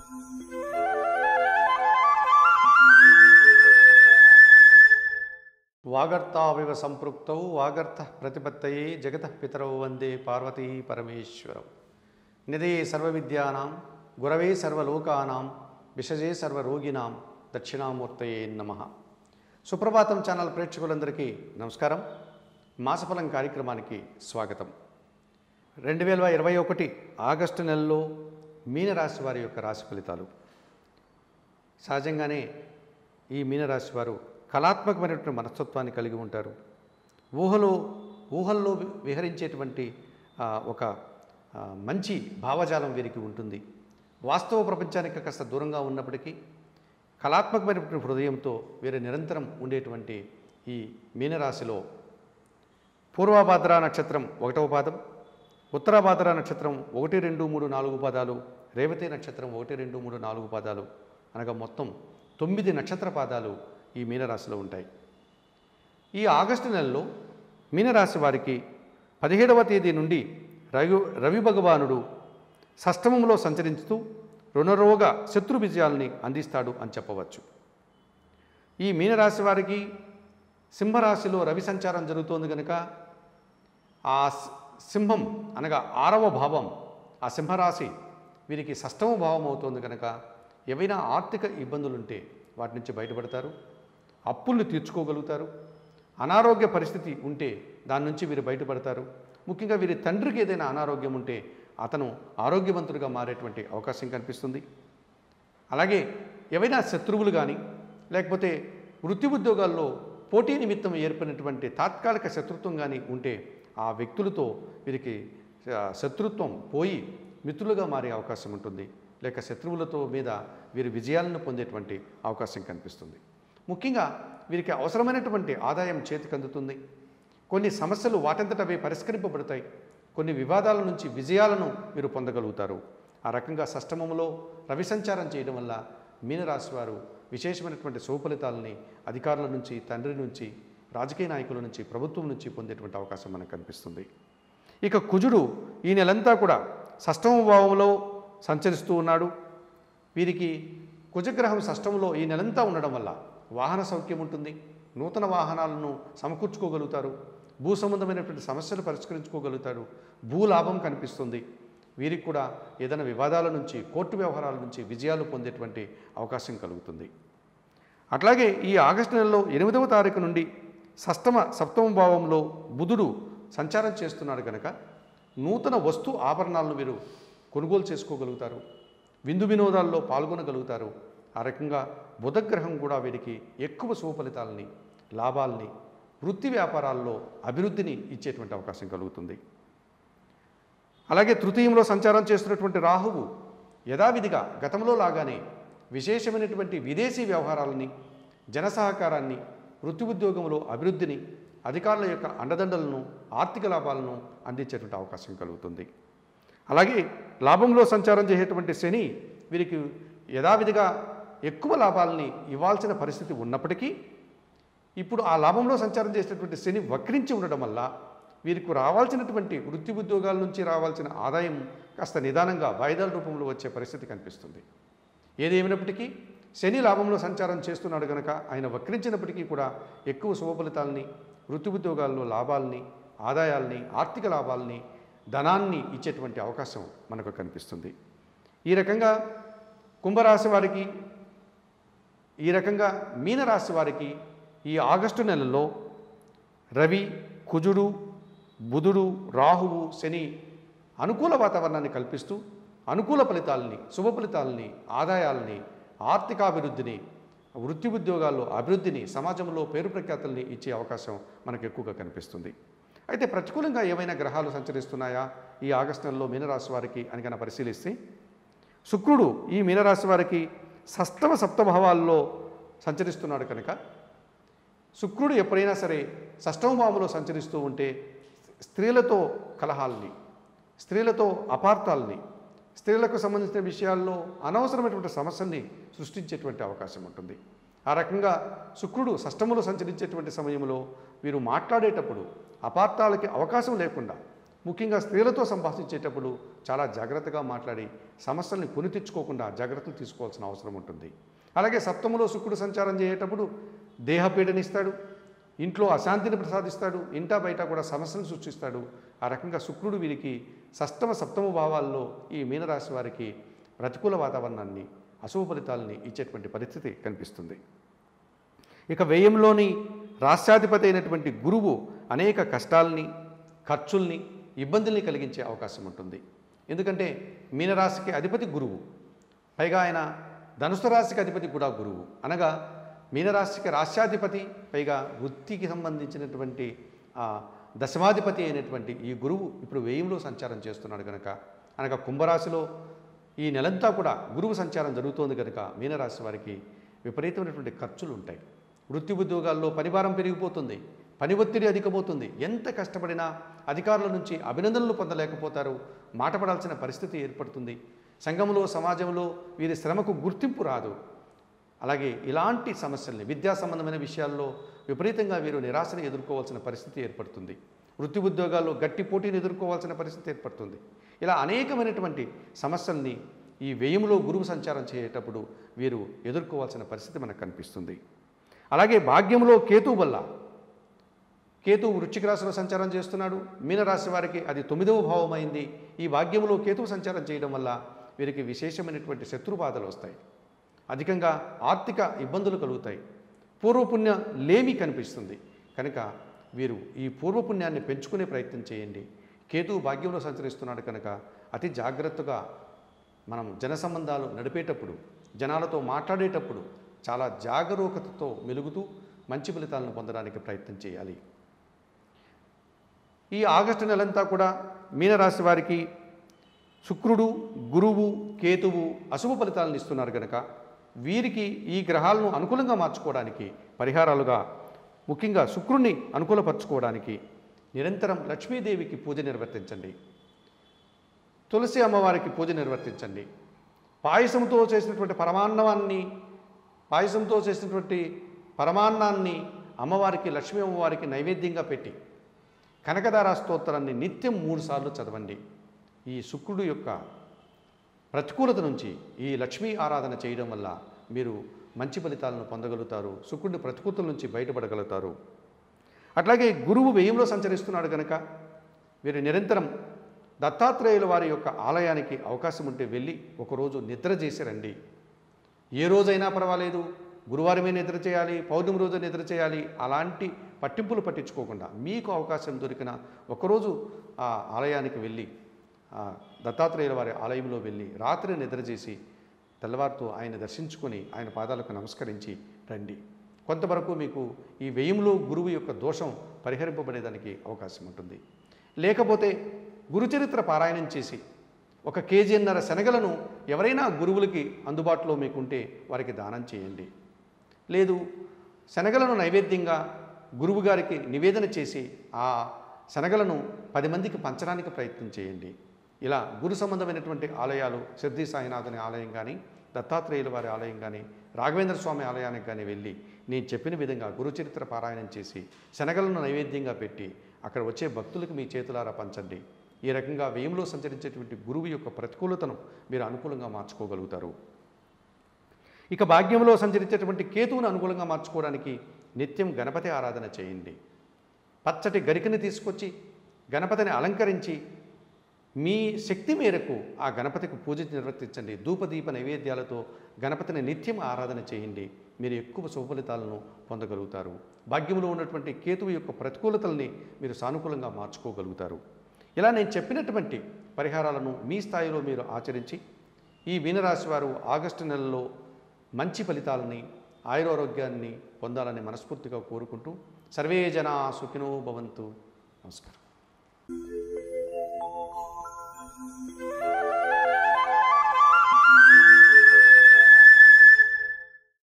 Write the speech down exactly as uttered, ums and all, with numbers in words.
వాగర్తావివ సంపృక్తౌ వాగర్త ప్రతిపత్తయే జగతః పితరౌ వందే పార్వతీ పరమేశ్వరం. నిధయే సర్వవిద్యానాం గురవే సర్వలోకానాం విషజే సర్వరోగినాం దక్షిణామూర్తయే నమః. సుప్రభాతం ఛానల్ ప్రేక్షకులందరికీ నమస్కారం. మాసఫలం కార్యక్రమానికి స్వాగతం. రెండు వేల ఇరవై ఒకటి ఆగస్టు నెలలో మీనరాశి వారి యొక్క రాశి ఫలితాలు. సహజంగానే ఈ మీనరాశి వారు కళాత్మకమైనటువంటి మనస్తత్వాన్ని కలిగి ఉంటారు. ఊహలో ఊహల్లో విహరించేటువంటి ఒక మంచి భావజాలం వీరికి ఉంటుంది. వాస్తవ ప్రపంచానికి కాస్త దూరంగా ఉన్నప్పటికీ కళాత్మకమైనటువంటి హృదయంతో వీరు నిరంతరం ఉండేటువంటి ఈ మీనరాశిలో పూర్వభాద్ర నక్షత్రం ఒకటవ పాదం, ఉత్తరాభాద్ర నక్షత్రం ఒకటి రెండు మూడు నాలుగు పాదాలు, రేవతి నక్షత్రం ఒకటి రెండు మూడు నాలుగు పాదాలు అనగా మొత్తం తొమ్మిది నక్షత్ర పాదాలు ఈ మీనరాశిలో ఉంటాయి. ఈ ఆగస్టు నెలలో మీనరాశి వారికి పదిహేడవ తేదీ నుండి రవి రవి భగవానుడు షష్టమంలో సంచరిస్తూ రుణరోగ శత్రు విజయాల్ని అందిస్తాడు అని చెప్పవచ్చు. ఈ మీనరాశి వారికి సింహరాశిలో రవి సంచారం జరుగుతోంది కనుక ఆ సింహం అనగా ఆరవ భావం, ఆ సింహరాశి వీరికి షష్టమ భావం అవుతోంది కనుక ఏవైనా ఆర్థిక ఇబ్బందులుంటే వాటి నుంచి బయటపడతారు, అప్పుల్ని తీర్చుకోగలుగుతారు. అనారోగ్య పరిస్థితి ఉంటే దాని నుంచి వీరు బయటపడతారు. ముఖ్యంగా వీరి తండ్రికి ఏదైనా అనారోగ్యం ఉంటే అతను ఆరోగ్యవంతుడిగా మారేటువంటి అవకాశం కనిపిస్తుంది. అలాగే ఏవైనా శత్రువులు కానీ లేకపోతే వృత్తి ఉద్యోగాల్లో పోటీ నిమిత్తం ఏర్పడినటువంటి తాత్కాలిక శత్రుత్వం కానీ ఉంటే ఆ వ్యక్తులతో వీరికి శత్రుత్వం పోయి మిత్రులుగా మారే అవకాశం ఉంటుంది. లేక శత్రువులతో మీద వీరు విజయాలను పొందేటువంటి అవకాశం కనిపిస్తుంది. ముఖ్యంగా వీరికి అవసరమైనటువంటి ఆదాయం చేతికి అందుతుంది. కొన్ని సమస్యలు వాటంతటవే పరిష్కరింపబడతాయి. కొన్ని వివాదాల నుంచి విజయాలను వీరు పొందగలుగుతారు. ఆ రకంగా షష్టమంలో రవి సంచారం చేయడం వల్ల మీనరాశి వారు విశేషమైనటువంటి శుభఫలితాలని అధికారుల నుంచి, తండ్రి నుంచి, రాజకీయ నాయకుల నుంచి, ప్రభుత్వం నుంచి పొందేటువంటి అవకాశం మనకు కనిపిస్తుంది. ఇక కుజుడు ఈ నెలంతా కూడా షష్టమ భావంలో సంచరిస్తూ ఉన్నాడు. వీరికి కుజగ్రహం షష్టంలో ఈ నెలంతా ఉండడం వల్ల వాహన సౌఖ్యం ఉంటుంది. నూతన వాహనాలను సమకూర్చుకోగలుగుతారు. భూ సంబంధమైనటువంటి సమస్యలు పరిష్కరించుకోగలుగుతారు. భూలాభం కనిపిస్తుంది. వీరికి కూడా ఏదైనా వివాదాల నుంచి, కోర్టు వ్యవహారాల నుంచి విజయాలు పొందేటువంటి అవకాశం కలుగుతుంది. అట్లాగే ఈ ఆగస్టు నెలలో ఎనిమిదవ తారీఖు నుండి షష్టమ సప్తమ భావంలో బుధుడు సంచారం చేస్తున్నాడు కనుక నూతన వస్తు ఆభరణాలను వీరు కొనుగోలు చేసుకోగలుగుతారు. విందు వినోదాల్లో పాల్గొనగలుగుతారు. ఆ రకంగా బుధగ్రహం కూడా వీరికి ఎక్కువ శుభ ఫలితాలని, లాభాలని, వృత్తి వ్యాపారాల్లో అభివృద్ధిని ఇచ్చేటువంటి అవకాశం కలుగుతుంది. అలాగే తృతీయంలో సంచారం చేస్తున్నటువంటి రాహువు యథావిధిగా గతంలో లాగానే విశేషమైనటువంటి విదేశీ వ్యవహారాలని, జన సహకారాన్ని, వృత్తి ఉద్యోగంలో అభివృద్ధిని, అధికారుల యొక్క అండదండలను, ఆర్థిక లాభాలను అందించేటువంటి అవకాశం కలుగుతుంది. అలాగే లాభంలో సంచారం చేసేటువంటి శని వీరికి యథావిధిగా ఎక్కువ లాభాలని ఇవ్వాల్సిన పరిస్థితి ఉన్నప్పటికీ ఇప్పుడు ఆ లాభంలో సంచారం చేసేటువంటి శని వక్రించి ఉండడం వల్ల వీరికి రావాల్సినటువంటి వృత్తి ఉద్యోగాల నుంచి రావాల్సిన ఆదాయం కాస్త నిదానంగా వాయిదాల రూపంలో వచ్చే పరిస్థితి కనిపిస్తుంది. ఏదేమైనప్పటికీ శని లాభంలో సంచారం చేస్తున్నాడు కనుక ఆయన వక్రించినప్పటికీ కూడా ఎక్కువ శుభ ఫలితాలని, వృత్తి ఉద్యోగాల్లో లాభాలని, ఆదాయాల్ని, ఆర్థిక లాభాలని, ధనాన్ని ఇచ్చేటువంటి అవకాశం మనకు కనిపిస్తుంది. ఈ రకంగా కుంభరాశి వారికి, ఈ రకంగా మీనరాశి వారికి ఈ ఆగస్టు నెలలో రవి, కుజుడు, బుధుడు, రాహువు, శని అనుకూల వాతావరణాన్ని కల్పిస్తూ అనుకూల ఫలితాలని, శుభ ఫలితాలని, ఆదాయాలని, ఆర్థికాభివృద్ధిని, వృత్తి ఉద్యోగాల్లో అభివృద్ధిని, సమాజంలో పేరు ప్రఖ్యాతుల్ని ఇచ్చే అవకాశం మనకు ఎక్కువగా కనిపిస్తుంది. అయితే ప్రతికూలంగా ఏవైనా గ్రహాలు సంచరిస్తున్నాయా ఈ ఆగస్టు నెలలో మీనరాశి వారికి అని కనుక పరిశీలిస్తే శుక్రుడు ఈ మీనరాశి వారికి షష్టమ సప్తభావాల్లో సంచరిస్తున్నాడు కనుక శుక్రుడు ఎప్పుడైనా సరే షష్టమ భావంలో సంచరిస్తూ ఉంటే స్త్రీలతో కలహాల్ని, స్త్రీలతో అపార్థాలని, స్త్రీలకు సంబంధించిన విషయాల్లో అనవసరమైనటువంటి సమస్యల్ని సృష్టించేటువంటి అవకాశం ఉంటుంది. ఆ రకంగా శుక్రుడు షష్టములో సంచరించేటువంటి సమయంలో వీరు మాట్లాడేటప్పుడు అపార్థాలకి అవకాశం లేకుండా ముఖ్యంగా స్త్రీలతో సంభాషించేటప్పుడు చాలా జాగ్రత్తగా మాట్లాడి సమస్యల్ని కొని తెచ్చుకోకుండా జాగ్రత్తలు తీసుకోవాల్సిన అవసరం ఉంటుంది. అలాగే సప్తములో శుక్రుడు సంచారం చేసేటప్పుడు దేహపీడనిస్తాడు, ఇంట్లో అశాంతిని ప్రసాదిస్తాడు, ఇంటా బయట కూడా సమస్యను సృష్టిస్తాడు. ఆ రకంగా శుక్రుడు వీరికి షష్టమ సప్తమ భావాల్లో ఈ మీనరాశి వారికి ప్రతికూల వాతావరణాన్ని, అశుభ ఫలితాలని ఇచ్చేటువంటి పరిస్థితి కనిపిస్తుంది. ఇక వ్యయంలోని రాష్ట్రాధిపతి అయినటువంటి గురువు అనేక కష్టాలని, ఖర్చుల్ని, ఇబ్బందుల్ని కలిగించే అవకాశం ఉంటుంది. ఎందుకంటే మీనరాశికి అధిపతి గురువు, పైగా ఆయన ధనుసు రాశికి అధిపతి కూడా గురువు. అనగా మీనరాశికి రాష్ట్రాధిపతి, పైగా వృత్తికి సంబంధించినటువంటి దశమాధిపతి అయినటువంటి ఈ గురువు ఇప్పుడు వ్యయంలో సంచారం చేస్తున్నాడు కనుక, అనగా కుంభరాశిలో ఈ నెలంతా కూడా గురువు సంచారం జరుగుతోంది కనుక మీనరాశి వారికి విపరీతమైనటువంటి ఖర్చులు ఉంటాయి. వృత్తి ఉద్యోగాల్లో పనిభారం పెరిగిపోతుంది, పని ఒత్తిడి అధికమవుతుంది. ఎంత కష్టపడినా అధికారుల నుంచి అభినందనలు పొందలేకపోతారు, మాట పడాల్సిన పరిస్థితి ఏర్పడుతుంది. సంఘంలో, సమాజంలో వీరి శ్రమకు గుర్తింపు రాదు. అలాగే ఇలాంటి సమస్యల్ని, విద్యా సంబంధమైన విషయాల్లో విపరీతంగా వీరు నిరాశను ఎదుర్కోవాల్సిన పరిస్థితి ఏర్పడుతుంది. వృత్తి ఉద్యోగాల్లో గట్టి పోటీని ఎదుర్కోవాల్సిన పరిస్థితి ఏర్పడుతుంది. ఇలా అనేకమైనటువంటి సమస్యల్ని ఈ వ్యయంలో గురువు సంచారం చేసేటప్పుడు వీరు ఎదుర్కోవాల్సిన పరిస్థితి మనకు కనిపిస్తుంది. అలాగే భాగ్యంలో కేతువు వల్ల, కేతువు వృశ్చిక రాశిలో సంచారం చేస్తున్నాడు. మీనరాశి వారికి అది తొమ్మిదవ భావం అయింది. ఈ భాగ్యంలో కేతువు సంచారం చేయడం వల్ల వీరికి విశేషమైనటువంటి శత్రుబాధలు వస్తాయి, అధికంగా ఆర్థిక ఇబ్బందులు కలుగుతాయి, పూర్వపుణ్య లేమి కనిపిస్తుంది. కనుక వీరు ఈ పూర్వపుణ్యాన్ని పెంచుకునే ప్రయత్నం చేయండి. కేతువు భాగ్యంలో సంచరిస్తున్నాడు కనుక అతి జాగ్రత్తగా మనం జన సంబంధాలు నడిపేటప్పుడు, జనాలతో మాట్లాడేటప్పుడు చాలా జాగరూకతతో మెలుగుతూ మంచి ఫలితాలను పొందడానికి ప్రయత్నం చేయాలి. ఈ ఆగస్టు నెలంతా కూడా మీనరాశి వారికి శుక్రుడు, గురువు, కేతువు అశుభ ఫలితాలను ఇస్తున్నారు కనుక వీరికి ఈ గ్రహాలను అనుకూలంగా మార్చుకోవడానికి పరిహారాలుగా, ముఖ్యంగా శుక్రుణ్ణి అనుకూలపరచుకోవడానికి నిరంతరం లక్ష్మీదేవికి పూజ నిర్వర్తించండి, తులసి అమ్మవారికి పూజ నిర్వర్తించండి. పాయసంతో చేసినటువంటి పరమాన్నవాన్ని పాయసంతో చేసినటువంటి పరమాన్నాన్ని అమ్మవారికి, లక్ష్మీ అమ్మవారికి నైవేద్యంగా పెట్టి కనకదార స్తోత్రాన్ని నిత్యం మూడు సార్లు చదవండి. ఈ శుక్రుడు యొక్క ప్రతికూలత నుంచి ఈ లక్ష్మీ ఆరాధన చేయడం వల్ల మీరు మంచి ఫలితాలను పొందగలుగుతారు, శుక్రుడి ప్రతికూలత నుంచి బయటపడగలుగుతారు. అట్లాగే గురువు వ్యయంలో సంచరిస్తున్నాడు కనుక వీరు నిరంతరం దత్తాత్రేయుల వారి యొక్క ఆలయానికి అవకాశం ఉంటే వెళ్ళి ఒకరోజు నిద్ర చేసి రండి. ఏ రోజైనా పర్వాలేదు, గురువారమే నిద్ర చేయాలి, పౌర్ణమి రోజు నిద్ర చేయాలి, అలాంటి పట్టింపులు పట్టించుకోకుండా మీకు అవకాశం దొరికిన ఒకరోజు ఆ ఆలయానికి వెళ్ళి, దత్తాత్రేయుల వారి ఆలయంలో వెళ్ళి రాత్రి నిద్ర చేసి తెల్లవారుతో ఆయన దర్శించుకొని ఆయన పాదాలకు నమస్కరించి రండి. కొంతవరకు మీకు ఈ వ్యయంలో గురువు యొక్క దోషం పరిహరింపబడేదానికి అవకాశం ఉంటుంది. లేకపోతే గురుచరిత్ర పారాయణం చేసి ఒక కేజీన్నర శనగలను ఎవరైనా గురువులకి అందుబాటులో మీకుంటే వారికి దానం చేయండి. లేదు, శనగలను నైవేద్యంగా గురువు గారికి నివేదన చేసి ఆ శనగలను పది మందికి పంచడానికి ప్రయత్నం చేయండి. ఇలా గురు సంబంధమైనటువంటి ఆలయాలు, సిద్ధి సాయినాథుని ఆలయం కానీ, దత్తాత్రేయుల వారి ఆలయం కానీ, రాఘవేంద్ర స్వామి ఆలయానికి కానీ వెళ్ళి నేను చెప్పిన విధంగా గురుచరిత్ర పారాయణం చేసి శనగలను నైవేద్యంగా పెట్టి అక్కడ వచ్చే భక్తులకు మీ చేతులారా పంచండి. ఈ రకంగా వ్యయంలో సంచరించేటువంటి గురువు యొక్క ప్రతికూలతను మీరు అనుకూలంగా మార్చుకోగలుగుతారు. ఇక భాగ్యంలో సంచరించేటువంటి కేతువును అనుకూలంగా మార్చుకోవడానికి నిత్యం గణపతి ఆరాధన చేయండి. పచ్చటి గరికని తీసుకొచ్చి గణపతిని అలంకరించి మీ శక్తి మేరకు ఆ గణపతికి పూజ నిర్వర్తించండి. ధూపదీప నైవేద్యాలతో గణపతిని నిత్యం ఆరాధన చేయండి. మీరు ఎక్కువ శుభఫలితాలను పొందగలుగుతారు. భాగ్యంలో ఉన్నటువంటి కేతువు యొక్క ప్రతికూలతల్ని మీరు సానుకూలంగా మార్చుకోగలుగుతారు. ఇలా నేను చెప్పినటువంటి పరిహారాలను మీ స్థాయిలో మీరు ఆచరించి ఈ మీనరాశి వారు ఆగస్టు నెలలో మంచి ఫలితాలని, ఆయురారోగ్యాన్ని పొందాలని మనస్ఫూర్తిగా కోరుకుంటూ సర్వే జనా సుఖినో భవంతు. నమస్కారం.